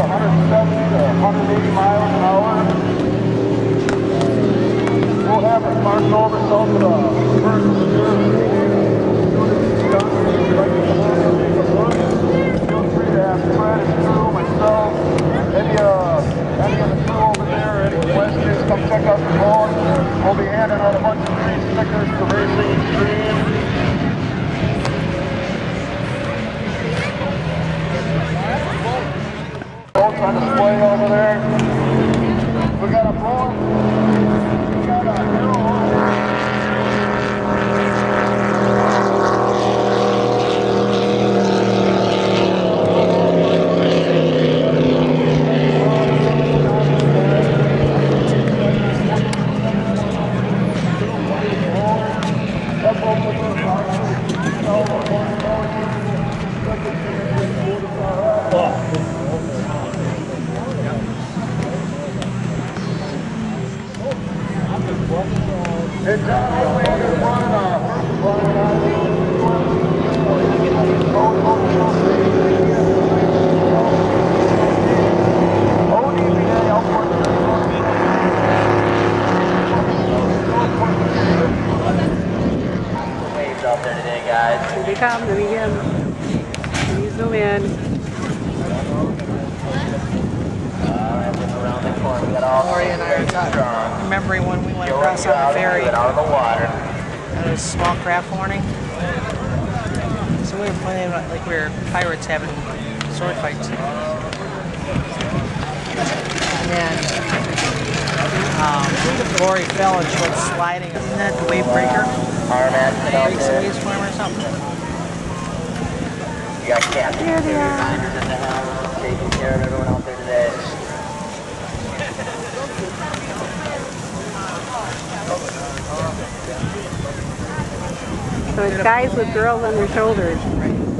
170 to 180 miles an hour. We'll have the marshal result of the first security. Feel free to ask Fred, his crew, myself, any of the crew over there, any questions, come check out the boat. We'll be handing out a bunch of free stickers to Racing Extreme. Boats on display over there. We got a boat. We got a hero. It's on the way in front of Waves out there today, guys. Here they come, let me get them. Let me zoom in. Around the corner, we got all Lori and I are talking, remembering when we went across on the ferry out of the water. on a small craft warning. So we were playing like we were pirates having sword fights. And then Lori fell and she went sliding. Isn't that the wave breaker? Arm action out Breaks the there. waves for him or something? You got captain Here they are. reminders in the house, taking care of everyone out there today. So it's guys with girls on their shoulders. I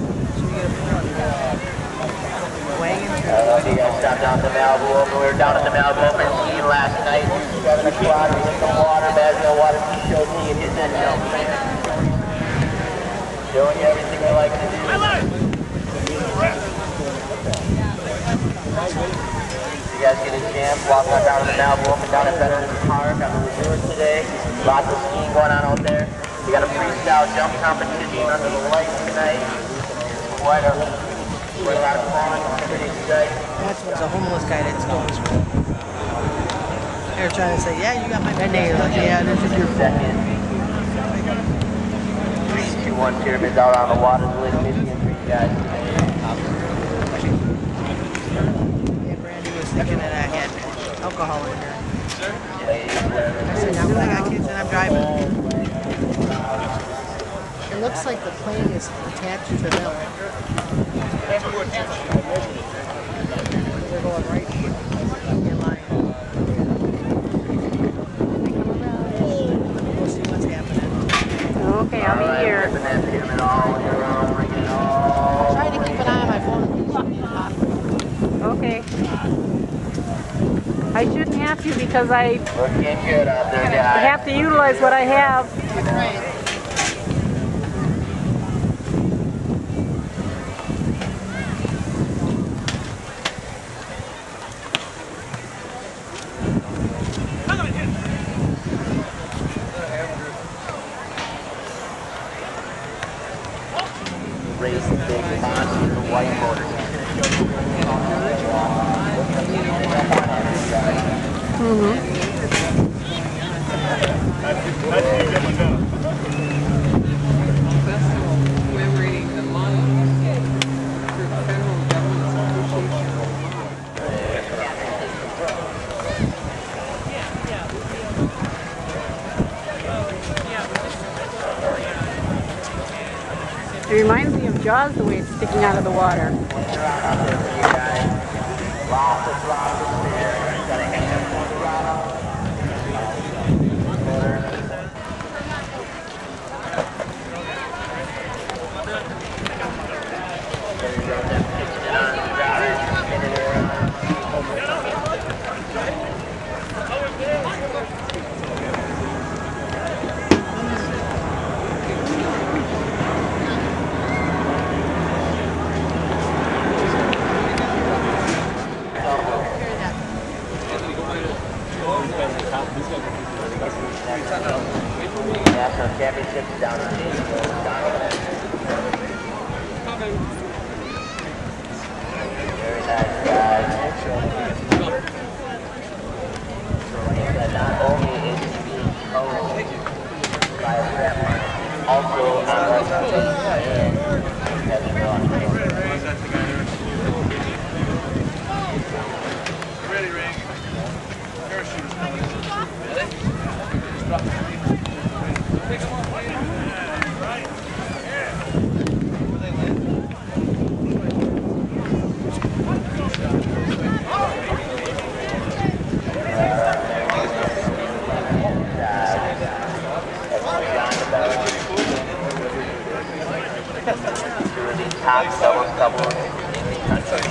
don't know if you guys stopped down to Malibu. We were down at the Malibu Open Ski last night. 7 o'clock, we hit the water, Basel Water Ski Show Ski, and hit that jump. Showing you everything I like to do. You guys get a chance, walk on down to the Malibu Open down at Veterans Park on the resort today. Lots of skiing going on out there. We got a freestyle jump competition under the lights tonight. Quite a lot of fun, pretty exciting. That's what's a homeless guy that's going through. They were trying to say, yeah, you got my bed name. Like, yeah, this is your Second. 3-2-1 pyramids out on the water, Lake Michigan for you guys. Yeah, Brandy was thinking that I had alcohol in here. I said, now I got kids and I'm driving. It looks like the plane is attached to them. They're going right in line. We'll see what's happening. Okay, I'll be here. Try to keep an eye on my phone. Okay. I shouldn't have to because I Looking good out there, guys. have to utilize what I have. Right. Race big monster, the white motor. Commemorating the monuments for the federal government's appreciation. It reminds me of Jaws the way it's sticking out of the water. National Championships down in Janesville, Wisconsin. Very nice, guys. And not only is he being coached by a grandma, also on the and has a girl on the field. Ready, Ring. Parachute is coming in. Really? Just drop it. Pick them up. Right. Yeah. Where they land? Two of the top doubles couples in the country.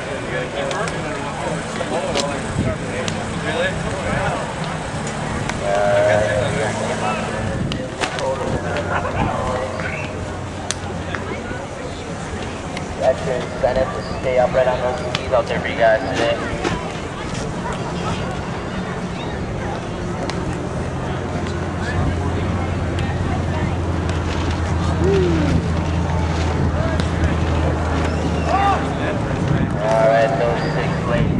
Extra incentive to stay upright on those skis out there for you guys today. Alright, those 6 ladies.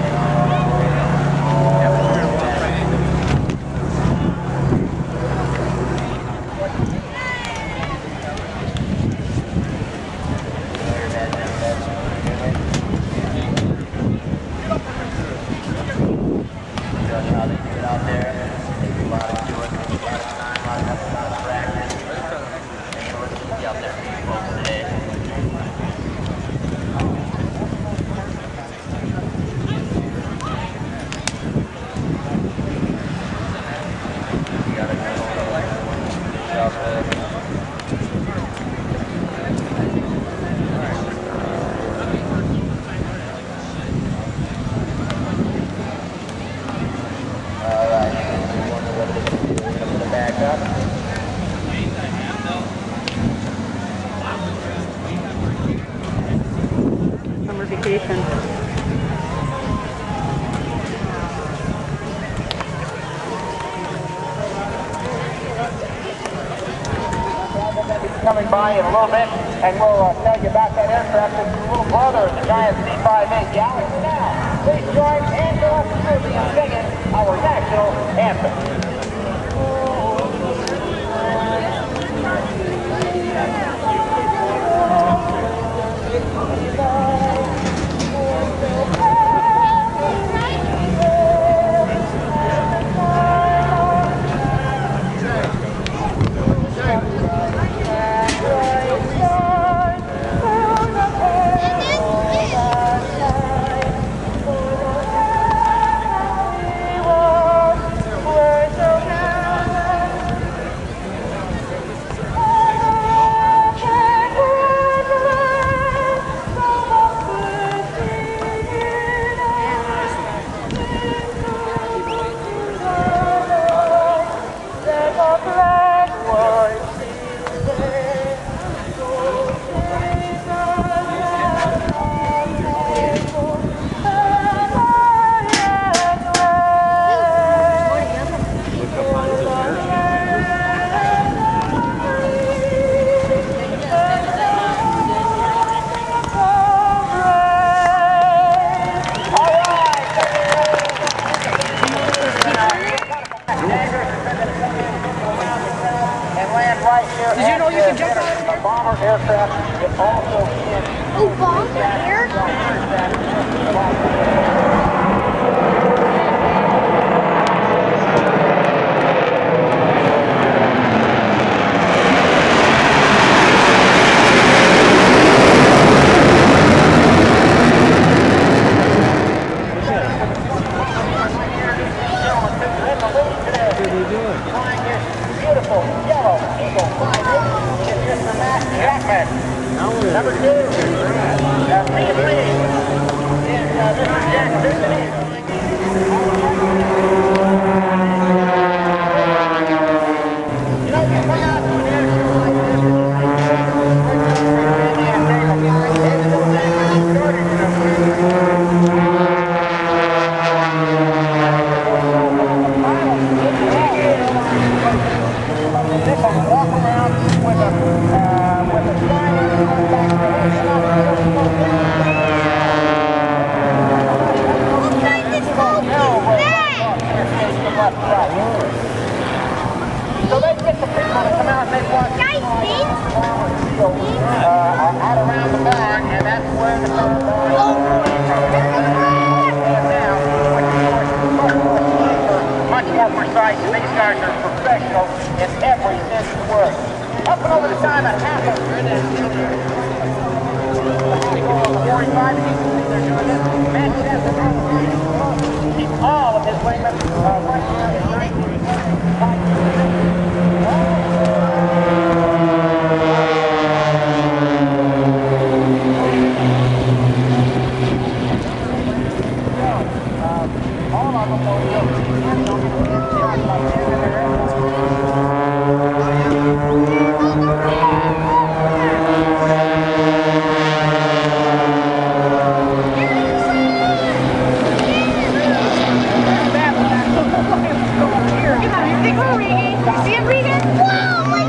How they do it out there. They do a lot of doing, a lot of time, a lot of practice. And what's easy out there for you folks today. You gotta go out there. Summer vacation. Coming by in a little bit, and we'll tell you about that aircraft. It's the little brother of the giant C-5A Galaxy. Now, please join Angela Susie in singing our national anthem. Did you know you could jump out of there? A bomber aircraft that also can. Oh, bomber air? Beautiful yellow Eagle 5 is Mr. Matt Jackman. Number 2, Mr. Jack Vincent. You know, you come out to an air show like this, all of them will be able to get track by the end of their See him, Regan? Wow, my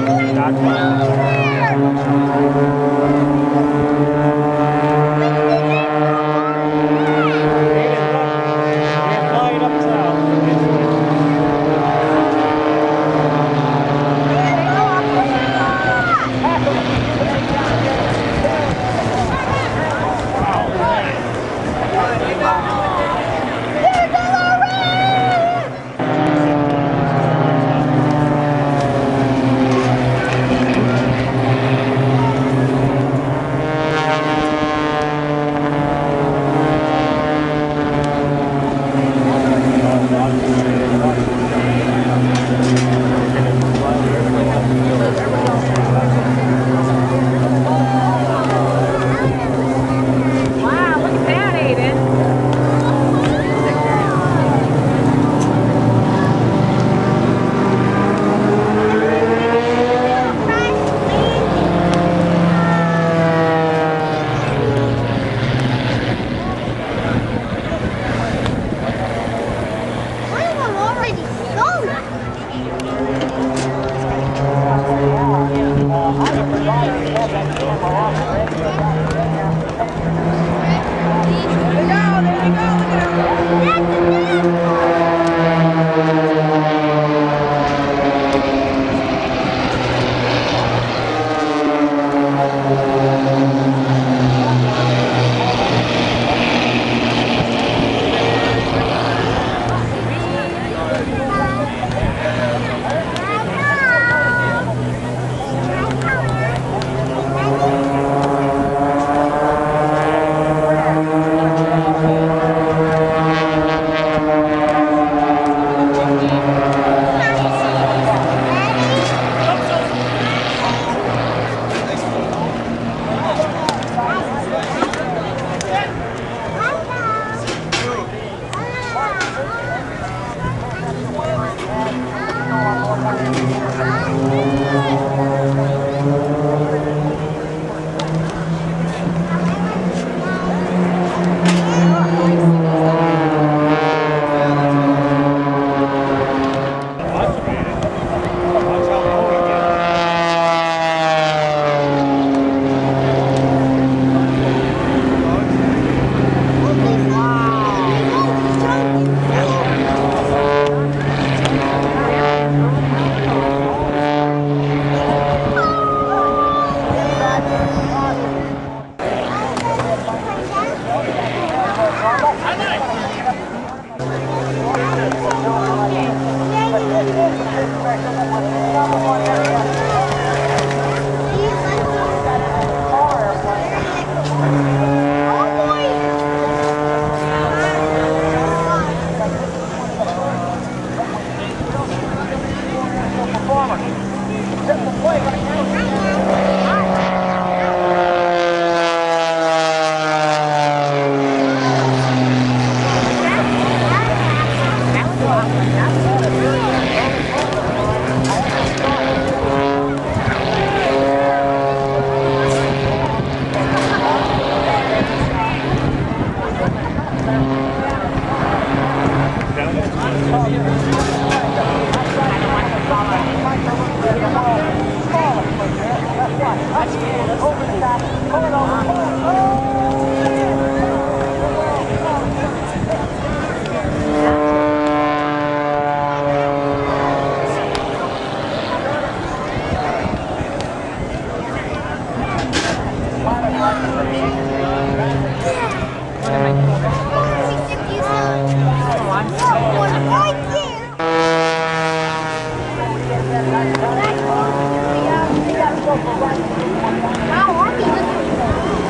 How are you?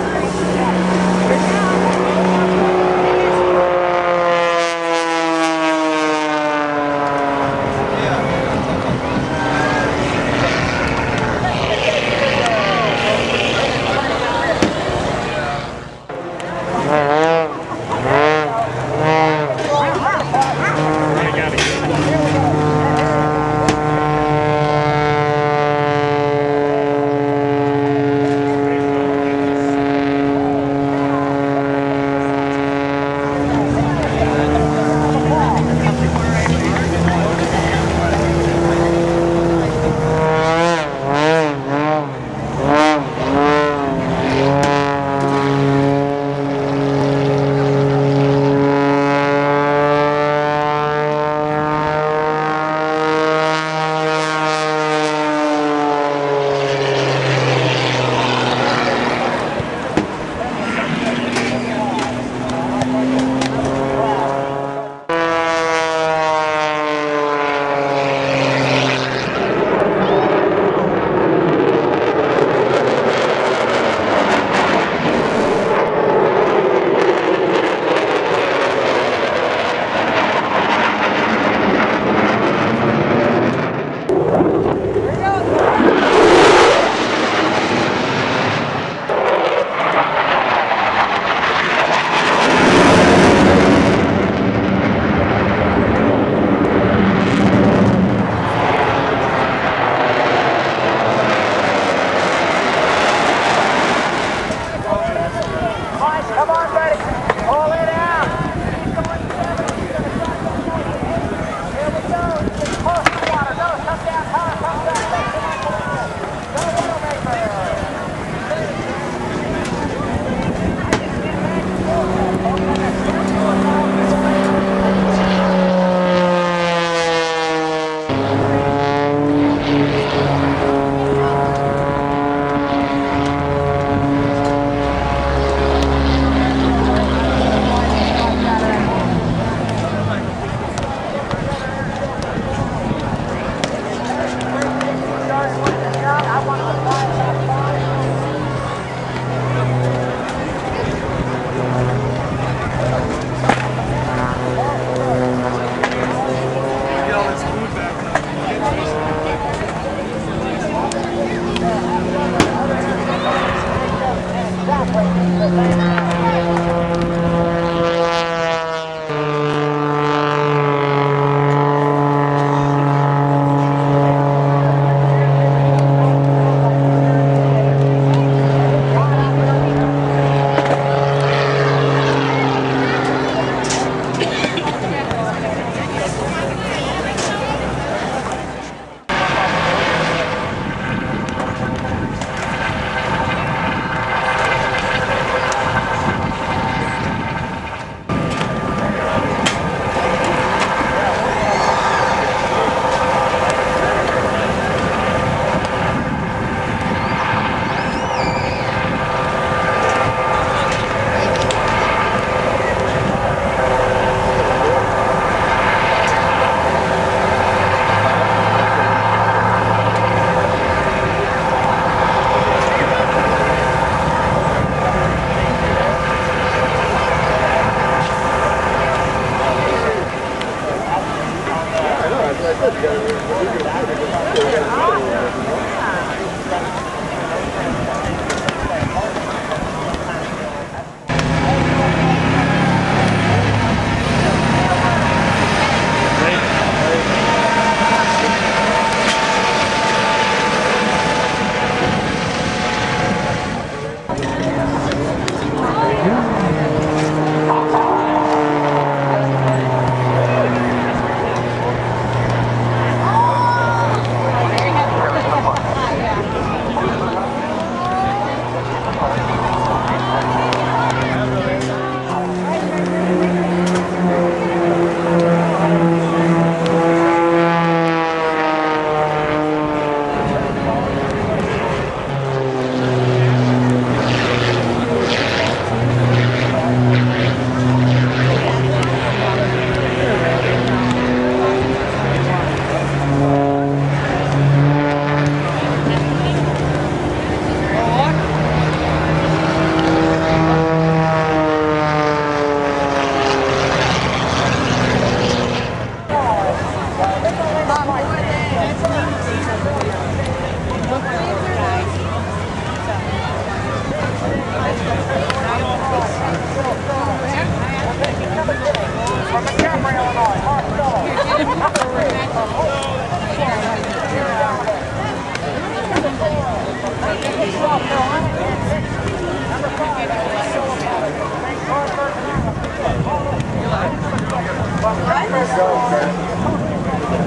go, sir.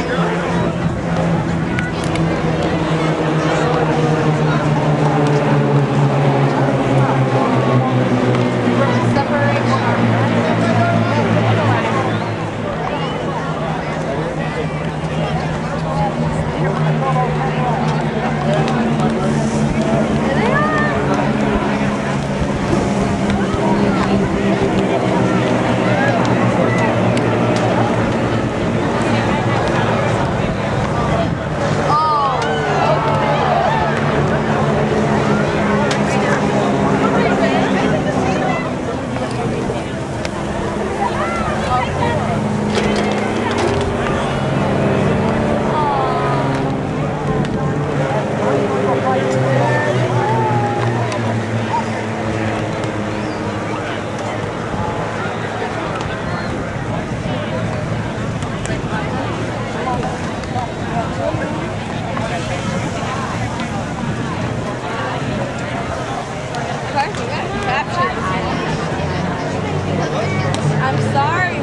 I'm sorry,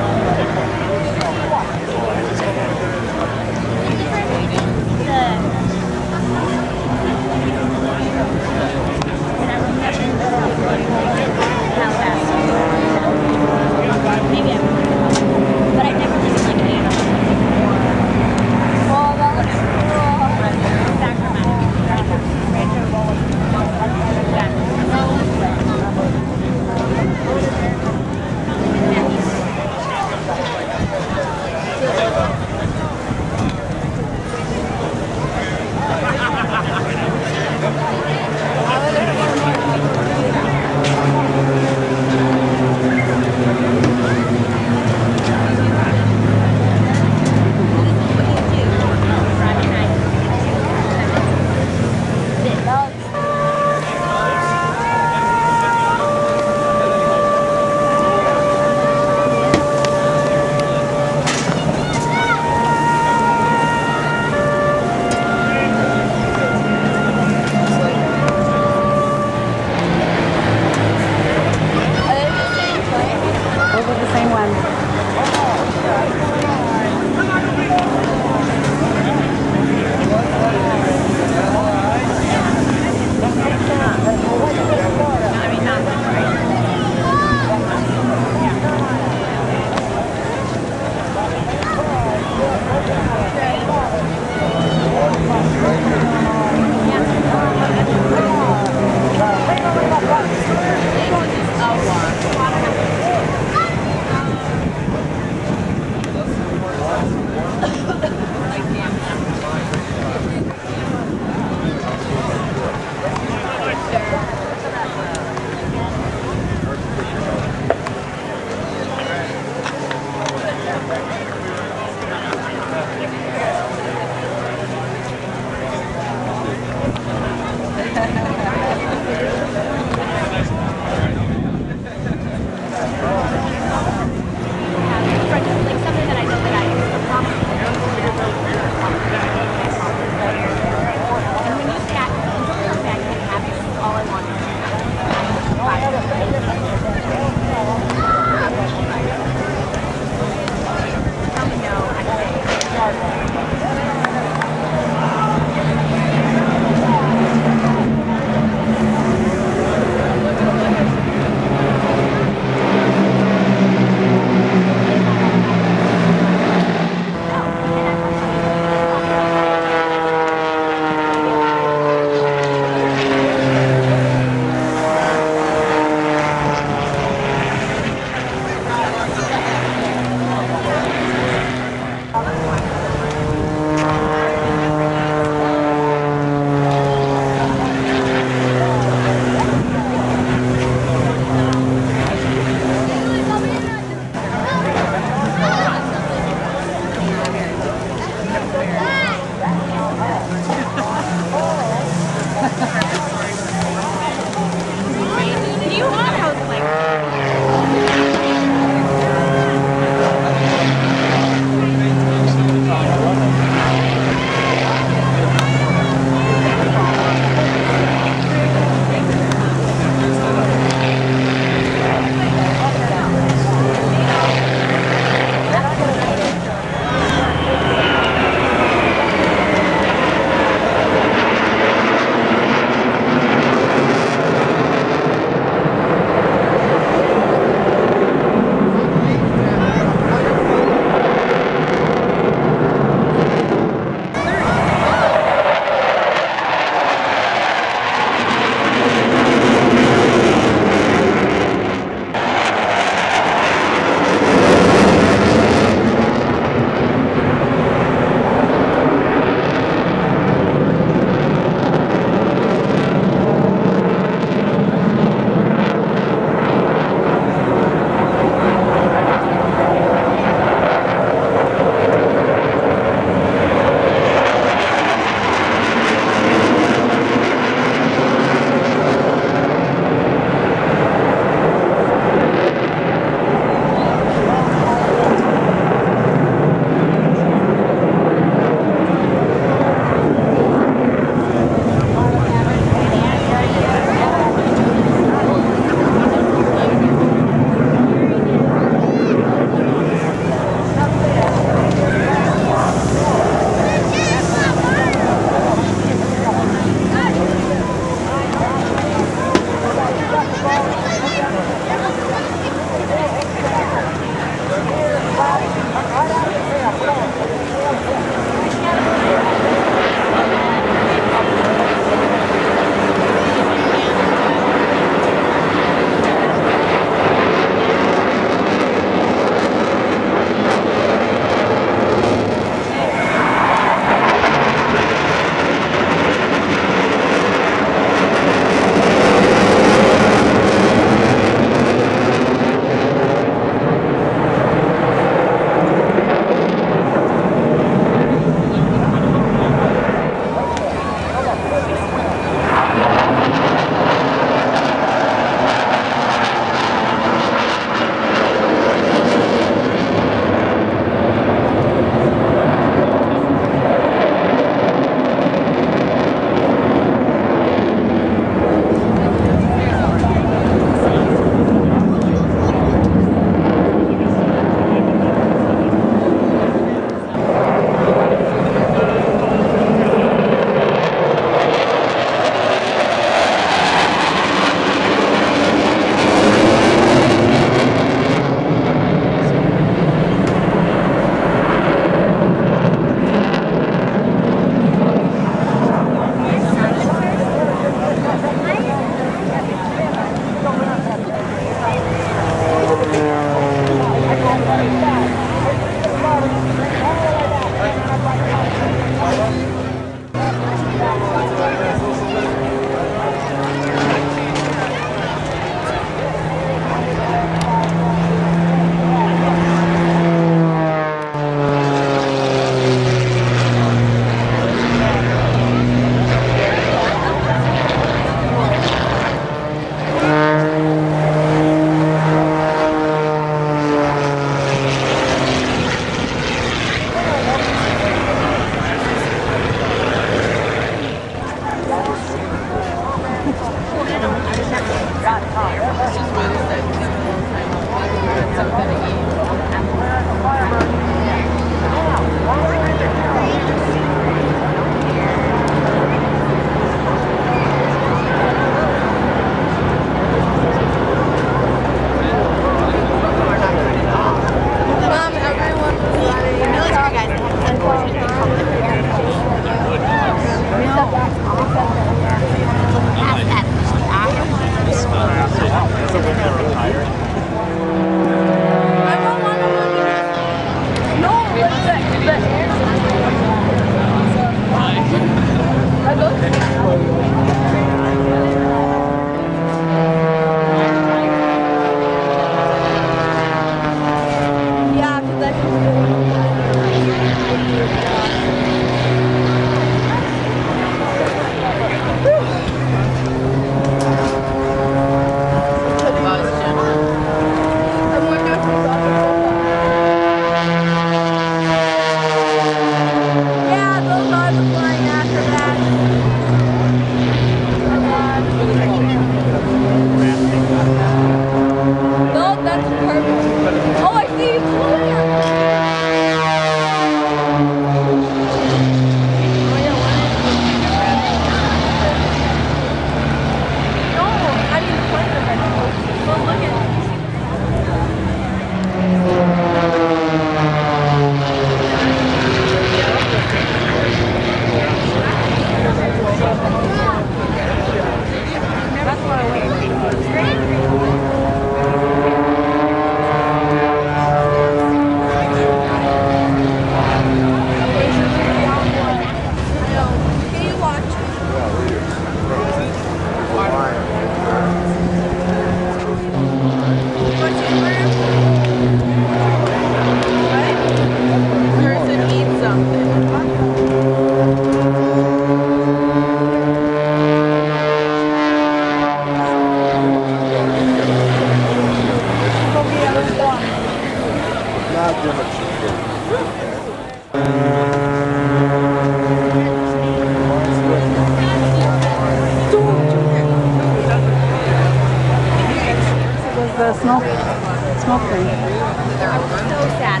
The smoke thing. I'm so sad.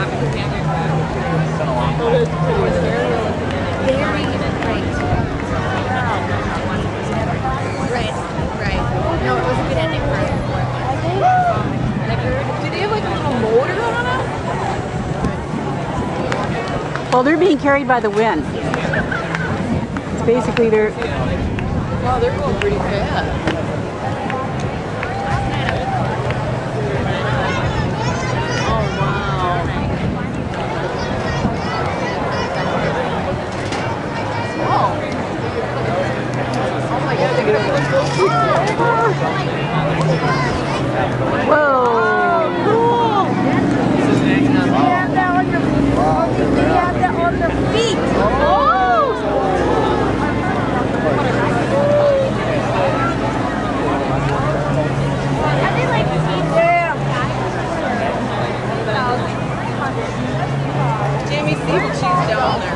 Very great. Right. No, it was a good ending for it. Did they have like a little motor on it? Well, they're being carried by the wind. It's basically they're... Wow, they're going pretty fast. Jamie, see what she's down there.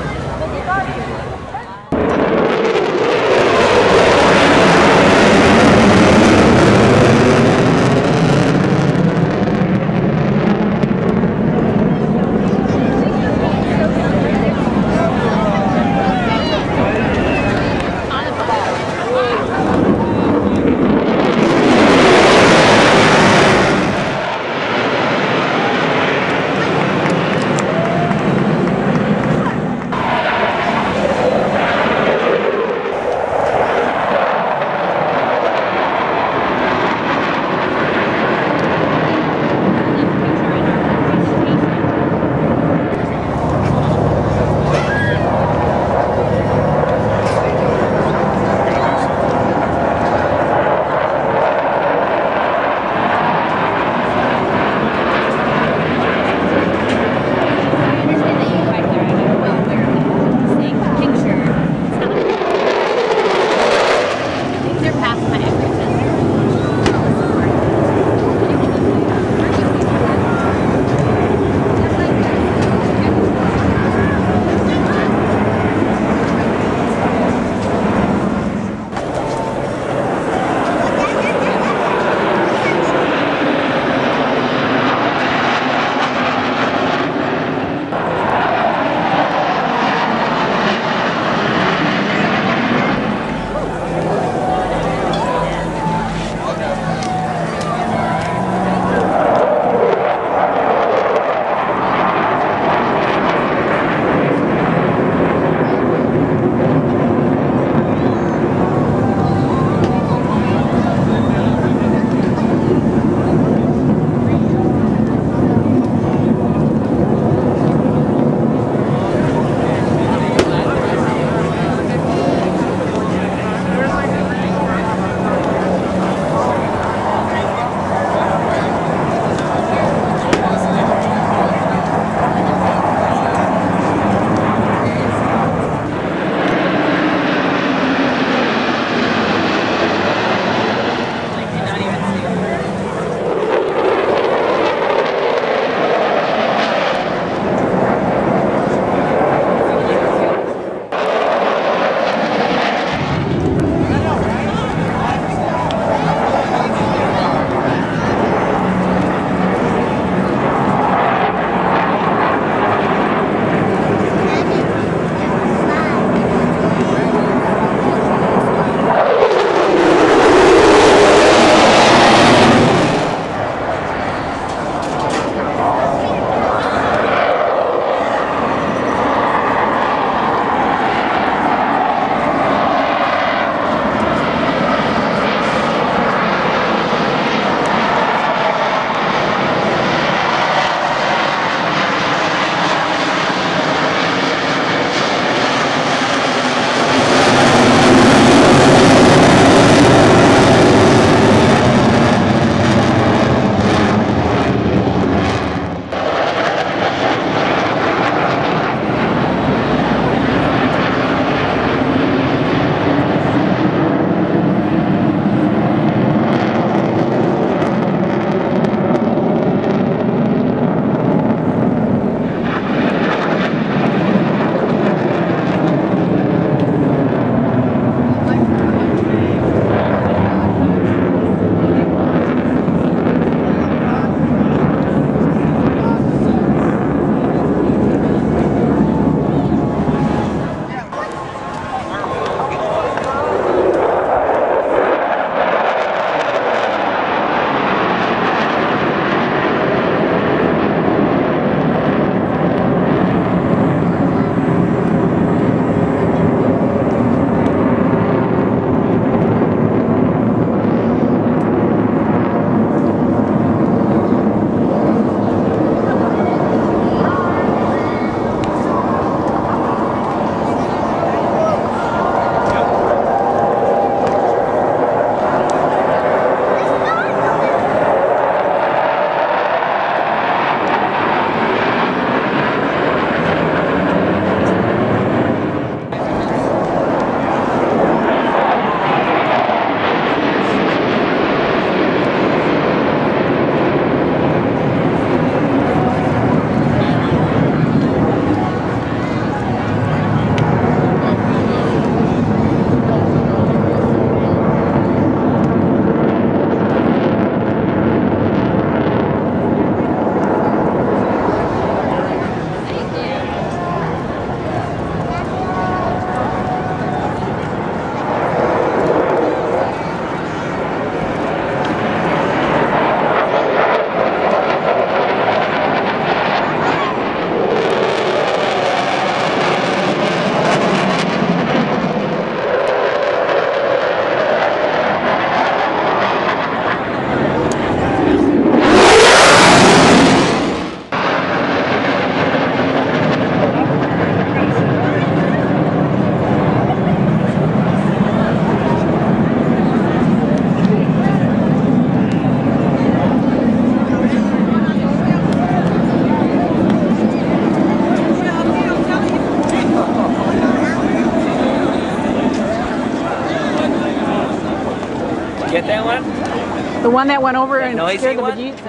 The one that went over and noisy scared the one? bejesus.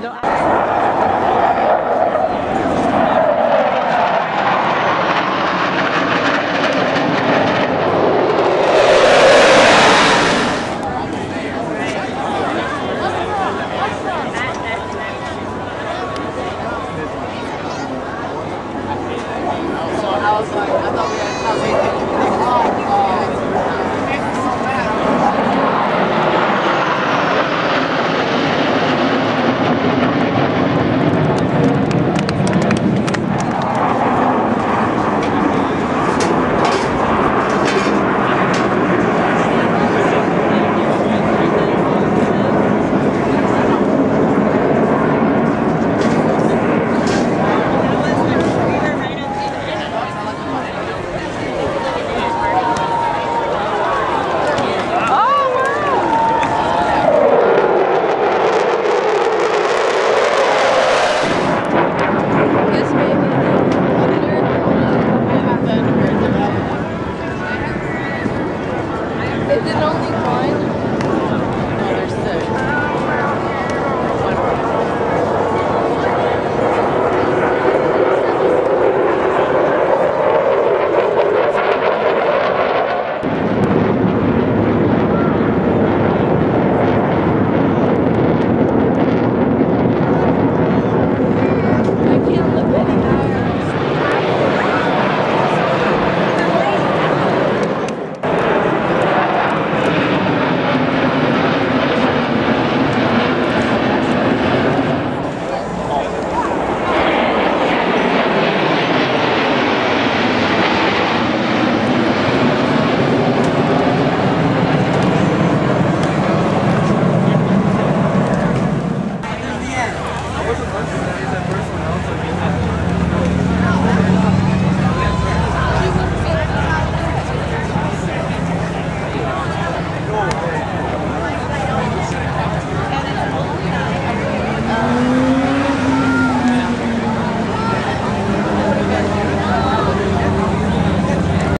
I was like, I thought we